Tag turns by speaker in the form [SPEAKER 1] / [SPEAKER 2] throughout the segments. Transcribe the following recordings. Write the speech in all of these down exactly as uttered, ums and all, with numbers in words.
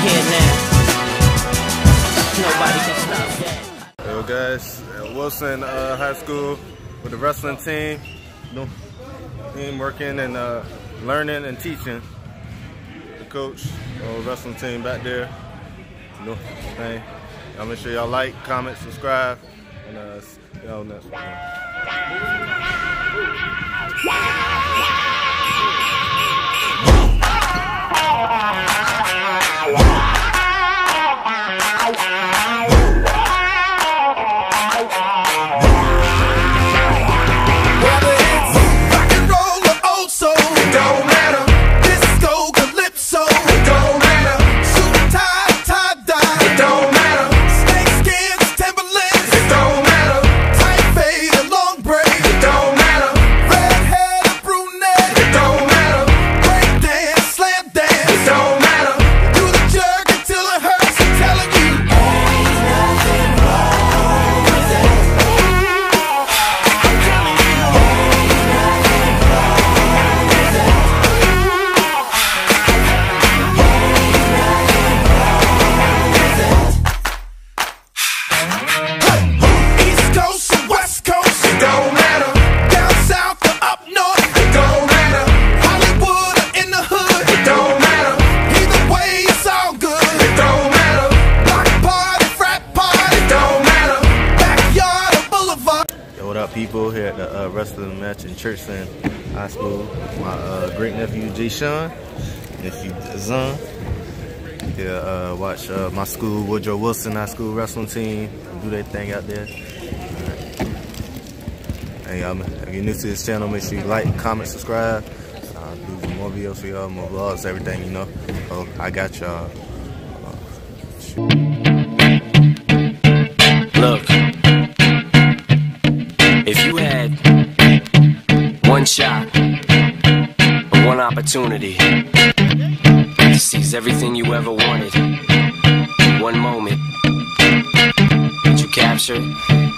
[SPEAKER 1] here now. Nobody can stop that.
[SPEAKER 2] Yo guys, at Wilson uh, High School with the wrestling team. No, team working and uh, learning and teaching. The coach, uh, wrestling team back there. No thing. Y'all make sure y'all like, comment, subscribe, and uh, see y'all next one. What up, people? Here at the uh, wrestling match in Churchland High School. My uh, great nephew Jay Sean, nephew Zun. Here, uh, watch uh, my school, Woodrow Wilson High School wrestling team, do their thing out there. Right. Hey, um, if you're new to this channel, make sure you like, comment, subscribe. I'll do more videos for y'all, more vlogs, everything, you know. So I got y'all.
[SPEAKER 3] Look. If you had one shot or one opportunity to seize everything you ever wanted in one moment, did you capture it?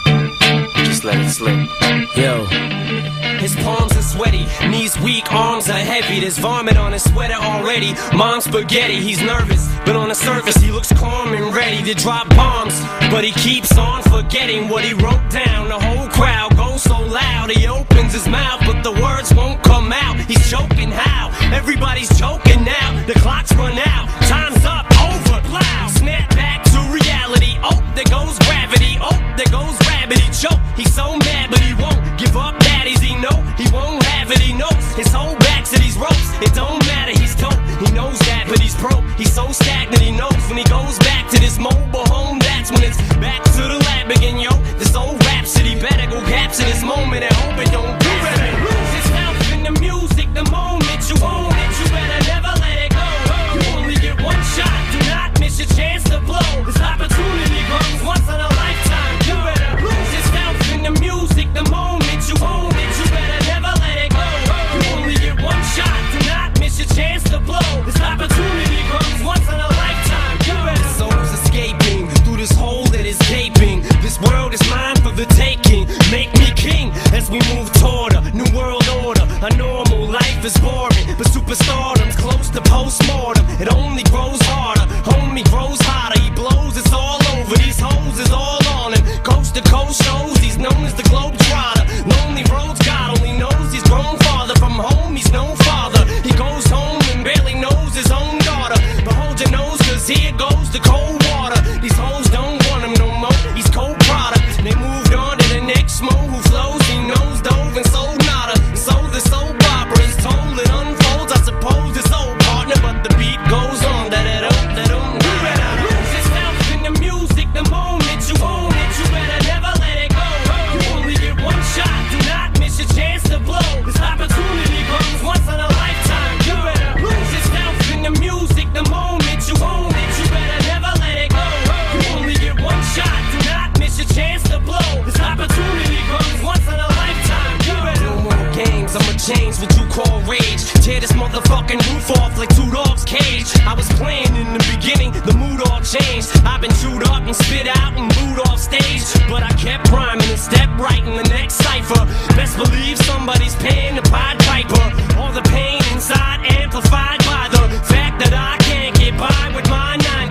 [SPEAKER 3] Just let it slip.
[SPEAKER 1] Yo. His palms are sweaty, knees weak, arms are heavy. There's vomit on his sweater already. Mom's spaghetti, he's nervous, but on the surface he looks calm and ready to drop bombs. But he keeps on forgetting what he wrote down. The whole crowd goes so loud, he opens his mouth, but the words won't come out. He's choking how? Everybody's choking now. The clock's run out, time's up, over, plow. Snap back to reality, oh, there goes gravity. Oh, there goes rabbit, he choke. He's so mad, but he won't give up. Daddies, he know he won't have it, he knows his whole back to these ropes. It don't matter, he's dope, he knows that, but he's broke. He's so stagnant, he knows when he goes back to this mobile home, that's when it's back to the lab again, yo. This old rhapsody better go capture this moment and hope it don't do it. Lose yourself in the music, the moment you own it, you better never let it go. You only get one shot, do not miss your chance to blow. This opportunity comes once in a lifetime. You better lose yourself in the music, the moment you own it, you better never let it go. You only get one shot, do not miss your chance to blow. This opportunity comes once in a lifetime. You better. Soul's escaping through this hole that is gaping. This world is mine for the taking. Make me king as we move toward a new world order. A normal life is boring, but superstardom's close to postmortem. It only grows harder, homie grows hotter. He blows, it's all over. These hoes is all on him. Coast to coast shows, he's known as the Globetrotter. Lonely roads, God only knows he's grown farther from home. He's no father. He goes home and barely knows his own daughter. But hold your nose, cause here goes the cold water. These hoes don't want him no more. He's cold product. They moved on to the next mo who flows. He knows dove and sold nada. So the soap opera is told, it unfolds. I suppose it's old partner, but the beat goes on. Da da da da da. You better lose yourself in the music, the moment you own it, you better never let it go. You only get one shot, do not miss your chance to blow. This opportunity comes once in a lifetime. You better lose yourself in the music, the moment you own it, you better never let it go. You only get one shot, do not miss your chance to blow. This opportunity comes once in a lifetime. You better. No more games, I'ma change what you call rage. Tear this motherfucking roof off like two dogs' cage. I was playing in the beginning, the mood all changed. I've been chewed up and spit out and booed off stage, but I kept rhyming and stepped right in the next cipher. Best believe somebody's paying the Pied Piper. All the pain inside amplified by the fact that I can't get by with my nine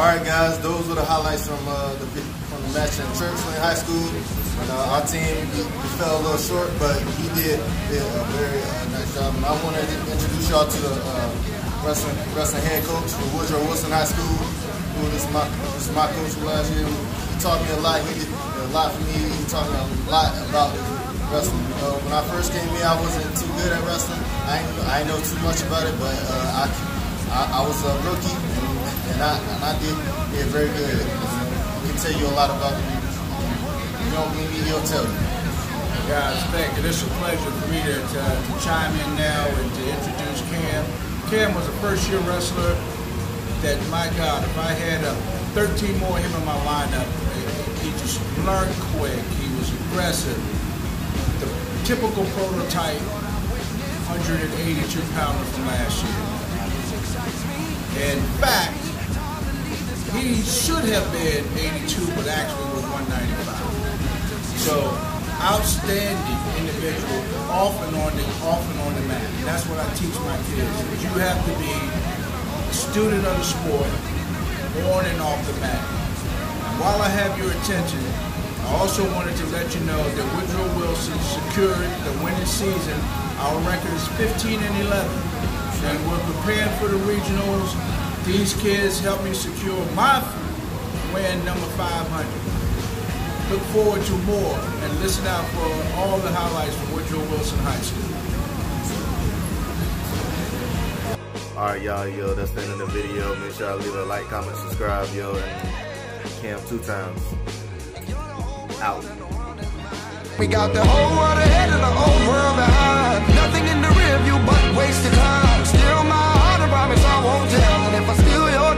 [SPEAKER 2] Alright guys, those were the highlights from uh, the from the match in Churchland High School. And, uh, our team we, we fell a little short, but he did, did a very uh, nice job. And I want to introduce y'all to the uh, wrestling, wrestling head coach for Woodrow Wilson High School. Who this is my this is my coach from last year. He taught me a lot. He did a lot for me. He taught me a lot about wrestling. You know, when I first came in, I wasn't too good at wrestling. I ain't, I ain't know too much about it, but uh, I, I I was a rookie. And, And I, and I did, did very good. He can tell you a lot about it. You don't believe me, he'll tell you.
[SPEAKER 4] Guys, thank you. It's a pleasure for me to, to, to chime in now and to introduce Cam. Cam was a first-year wrestler that, my God, if I had uh, thirteen more of him in my lineup, he just learned quick. He was aggressive. The typical prototype one hundred eighty-two pounder from last year. In fact, he should have been eighty-two, but actually was one ninety-five. So, outstanding individual, off and on the off and on the mat. And that's what I teach my kids. You have to be a student of the sport, on and off the mat. And while I have your attention, I also wanted to let you know that Woodrow Wilson secured the winning season. Our record is fifteen and eleven. And we're preparing for the regionals. These kids helped me secure my win number five hundred. Look forward to more and listen out for all the highlights from Woodrow Wilson High School.
[SPEAKER 2] Alright y'all, yo, that's the end of the video. Make sure I leave a like, comment, subscribe, yo, and Cam two times. Out.
[SPEAKER 5] We got the whole world ahead and the whole world behind. Nothing in the rear view but wasted time. Still my heart, I promise I won't tell. And if I steal your